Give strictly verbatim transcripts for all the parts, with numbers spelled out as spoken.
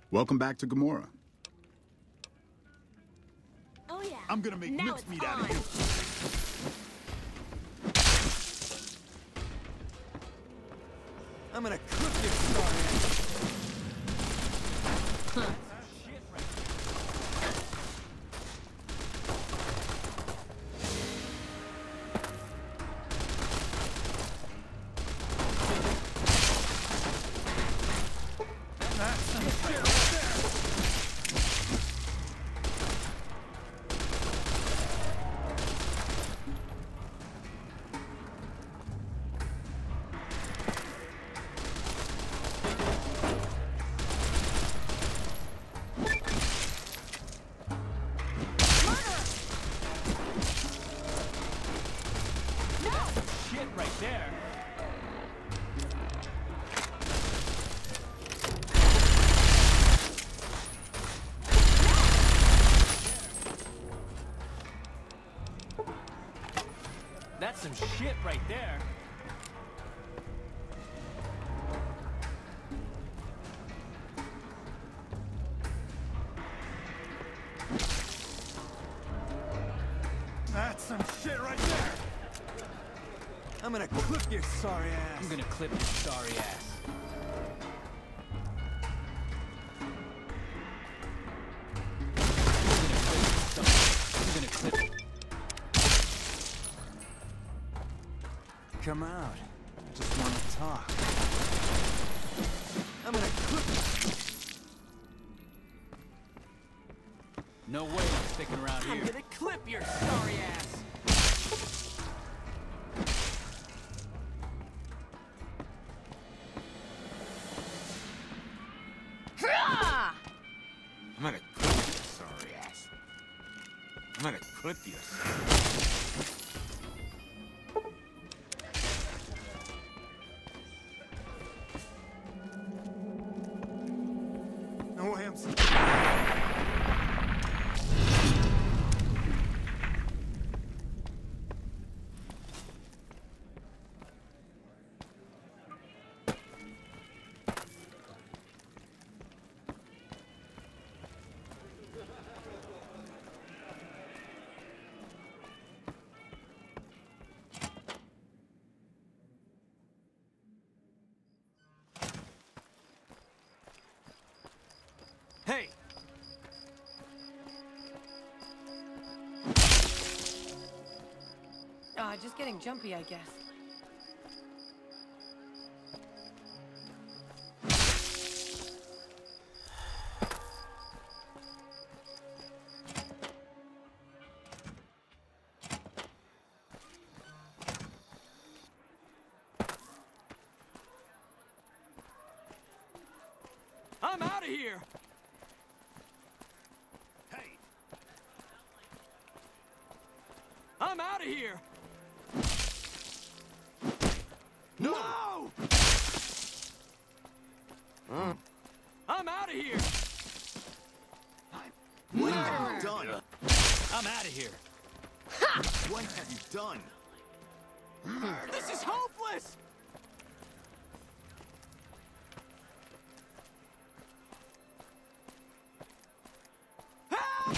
Welcome back to Gomorrah. Oh yeah. I'm gonna make now mincemeat it's out on. of you. I'm gonna cook your sorry ass. Huh. Shit right That's some shit right there. Shit right there. That's some shit right there. That's some shit right there. I'm gonna clip your sorry ass. I'm gonna clip your sorry ass. I'm gonna clip it. Come out. I just want to talk. I'm gonna clip you. No way I'm sticking around I'm here. gonna clip your sorry ass. Hurrah! I'm gonna clip your sorry ass. I'm gonna clip your sorry ass. No way I'm so Hey! Ah, just getting jumpy, I guess. I'm out of here! Hey! I'm out of here! No! No! Huh? I'm out of here! What have you done? I'm out of here! What have you done? This is hopeless! Help!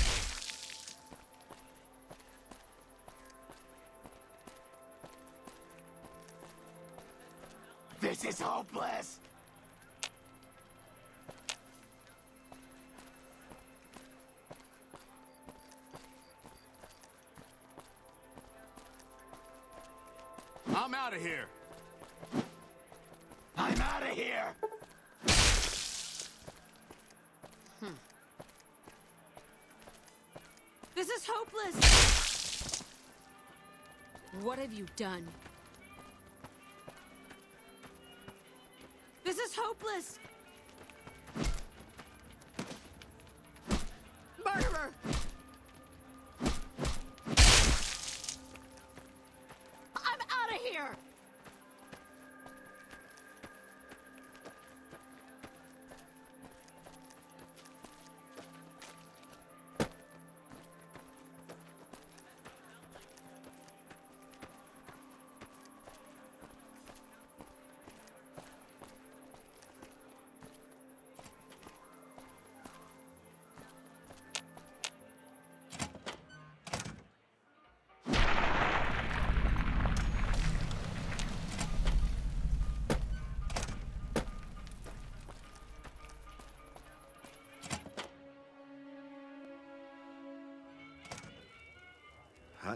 This is hopeless! I'm out of here! I'm out of here! This is hopeless! What have you done? This is hopeless! Murderer! I'm out of here! cut.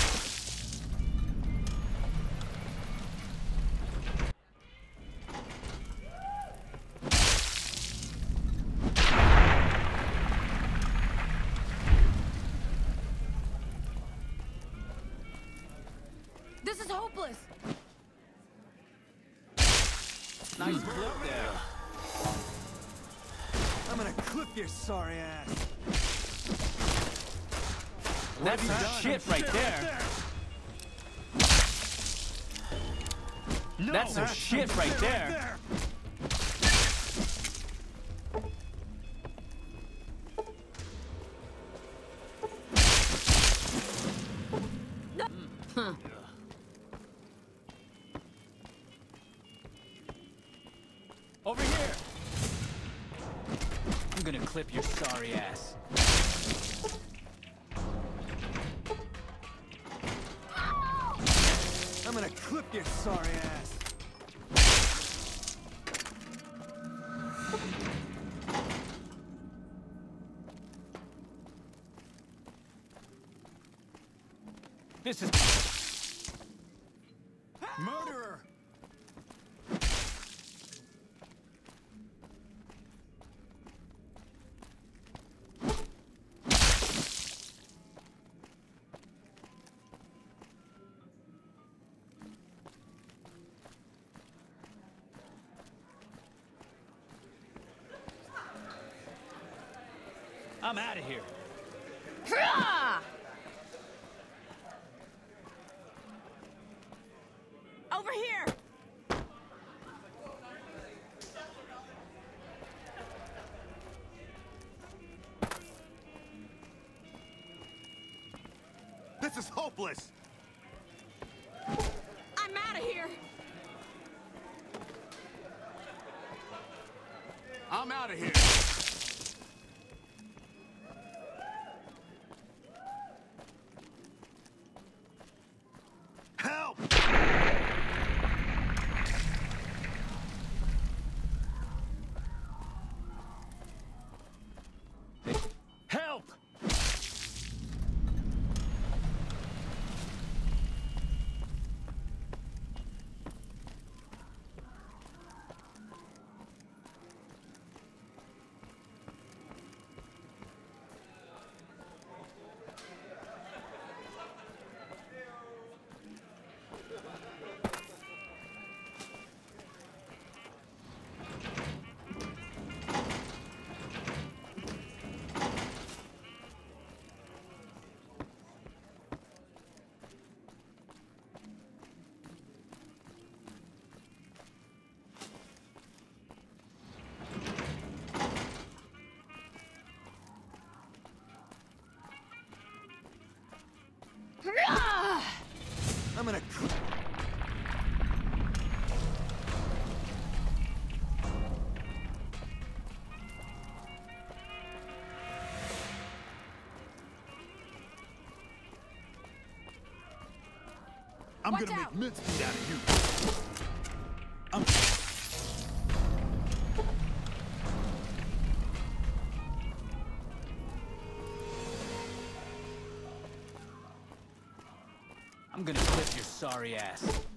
This is hopeless. Nice flip there. I'm gonna clip your sorry ass. That's some Done. shit Some right shit there. No, That's some that's shit some right shit there. Huh. Over here. I'm gonna clip your sorry ass. I'm gonna clip your sorry ass. This is Murderer! I'm out of here. Hurrah! Over here! This is hopeless! I'm out of here! I'm out of here! Help! Help! Hurrah! I'm gonna clip. I'm Watch gonna out. make mincemeat out of you! I'm... I'm gonna clip your sorry ass.